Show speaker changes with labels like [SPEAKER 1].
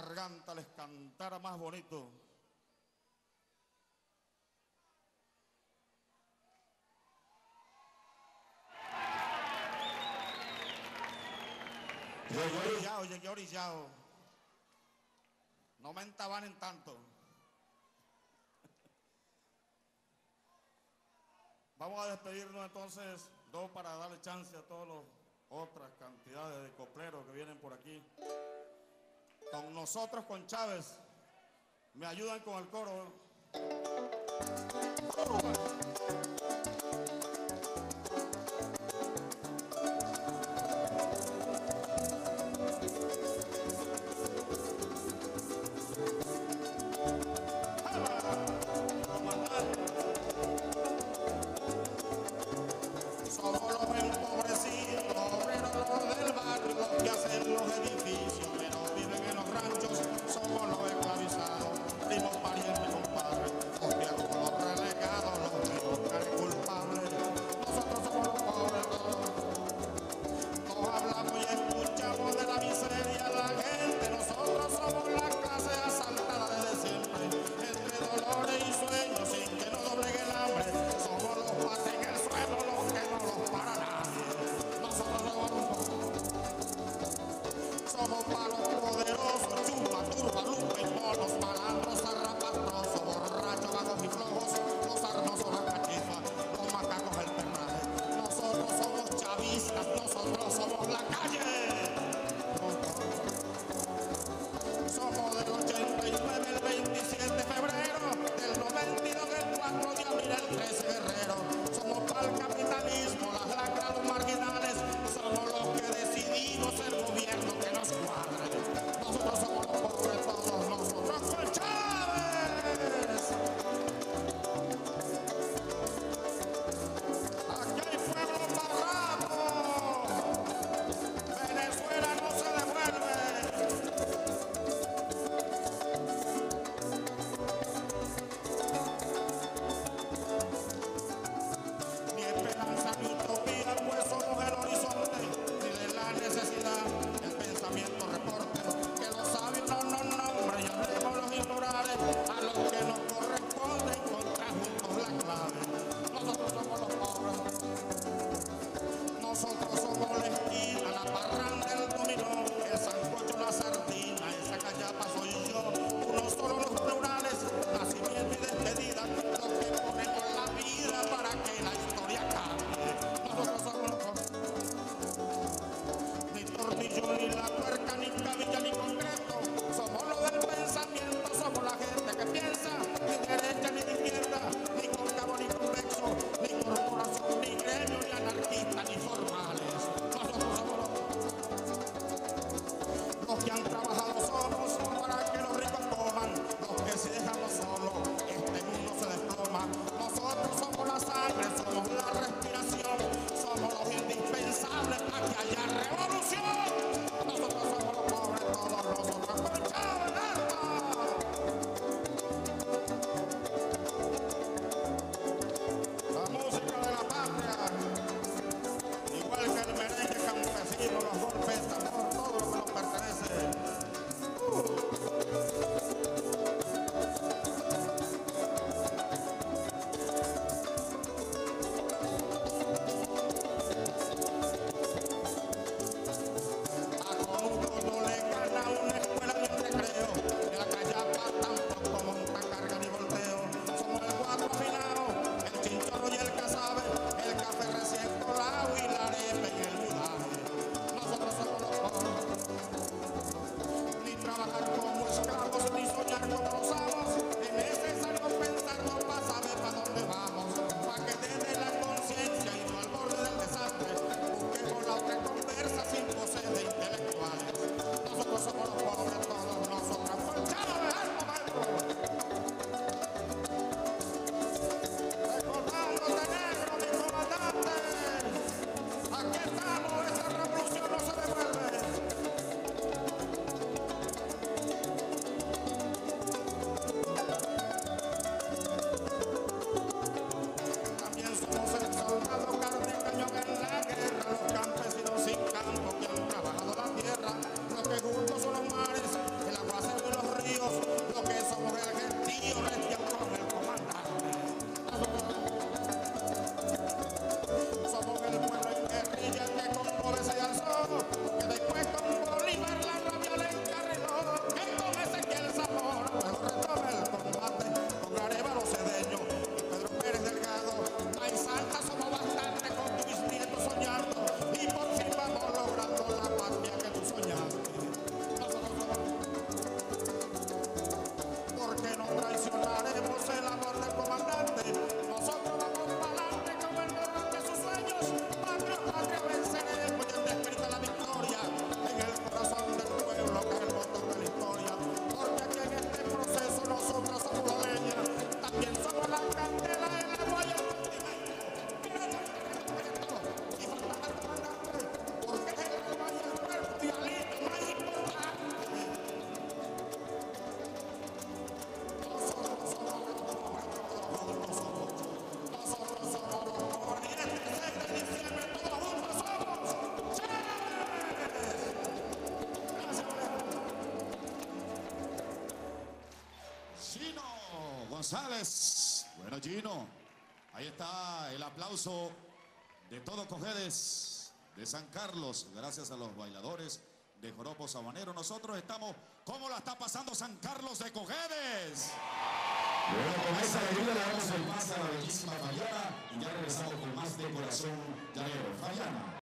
[SPEAKER 1] garganta les cantara más bonito. Llegué orillado. No me entabanen tanto. Vamos a despedirnos entonces, dos para darle chance a todas las otras cantidades de copleros que vienen por aquí. Con nosotros, con Chávez, me ayudan con el coro. Somos los empobrecidos, obreros del barrio, los que hacen los edificios, pero viven en los ranchos. Somos los esclavizados, primos, parientes, compadres, hostia, como los relegados, los
[SPEAKER 2] González. Bueno, Gino. Ahí está el aplauso de todo Cojedes de San Carlos. Gracias a los bailadores de Joropo Sabanero. Nosotros estamos... ¿Cómo la está pasando San Carlos de Cojedes? Bueno, con esa alegría le damos el pase a la bellísima Fayana y ya regresamos con más de Corazón Llanero. Fayana.